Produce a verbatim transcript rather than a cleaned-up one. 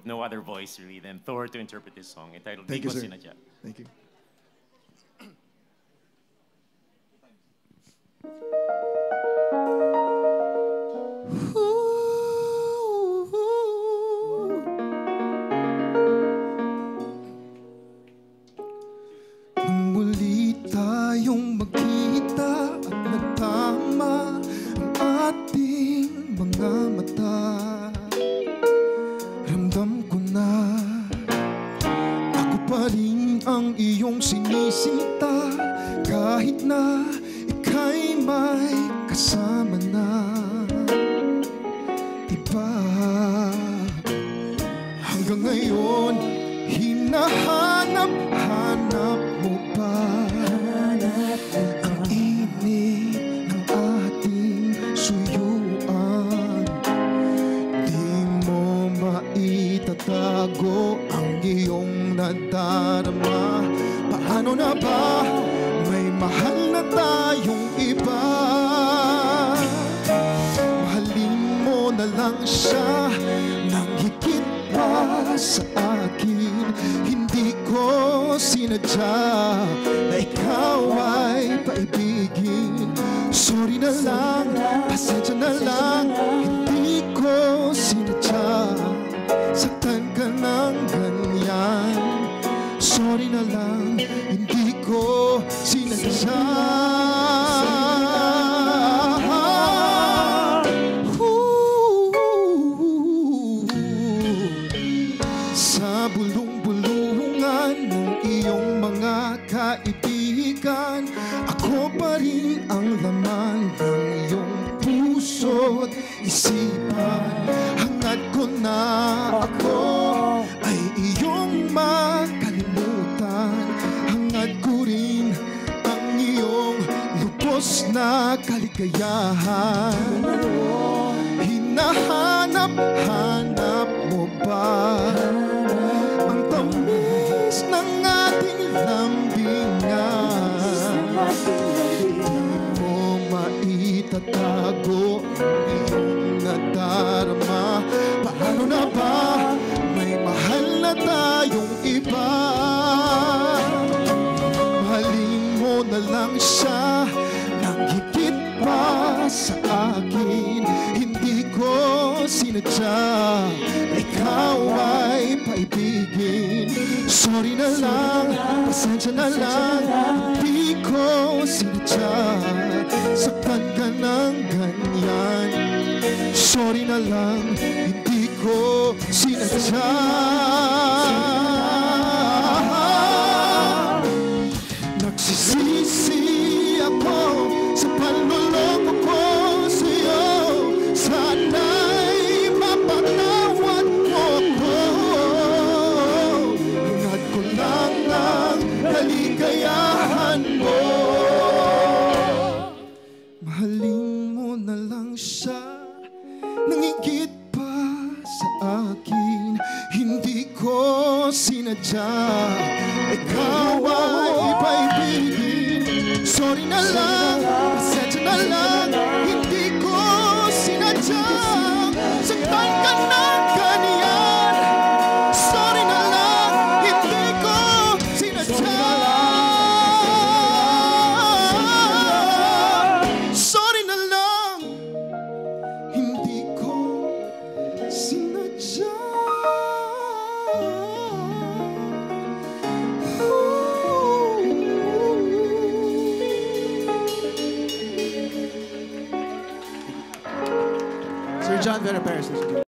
no other voice really than Thor to interpret this song entitled Thank Di you, Ko sir. Sinadya. Thank you. Nung muli tayong magkita at nagtama ang ating mga mata, ramdam ko na ako pa rin ang iyong sinisinta, kahit na ika'y may kasama na iba. Hanggang ngayon, hinahanap-hanap mo pa ang init ng ating suyuan. Di mo maitatago ang iyong nadarama. Paano na ba? May mahal na tayong iba. Mahalin mo na lang siya nang higit pa sa akin. Hindi ko sinadya na ikaw ay paibigin. Sorry na lang, pasensya na lang. Hindi ko sinadya saktan ka ng ganyan. Sorry na lang, hindi ko sinadya. Sa bulong-bulungan ng iyong mga kaibigan, ako pa rin ang laman ng iyong puso't isipan. Hangad ko na ako ay iyong makalimutan. Hangad ko rin ang iyong lubos na kaligayahan. Hinahanap-hanap mo ba ang tamis ng ating lambingan? Di mo maitatago ang iyong nadarama. Paano na ba? May mahal na tayong iba. Mahalin mo na lang siya nang higit pa sa akin. Hindi ko sinadya ikaw ay paibigin. Sorry na lang, pasensya na lang. Hindi ko sinadya saktan ka ng ganyan. Sorry na lang, hindi ko sinadya. Nagsisisi ako sa panloloko ko sa'yo. Sana'y mapatawad mo ko. Hangad ko lang ang kaligayahan mo. Mahalin mo na lang siya nang higit pa sa akin. Hindi ko sinadya ikaw ay paibigin. Sorry na lang, pasensya na lang. Hindi ko sinadya saktan ka ng ganyan. Sorry na lang, hindi ko sinadya. Sorry na lang, hindi ko sinadya. Sir John Vera Perez.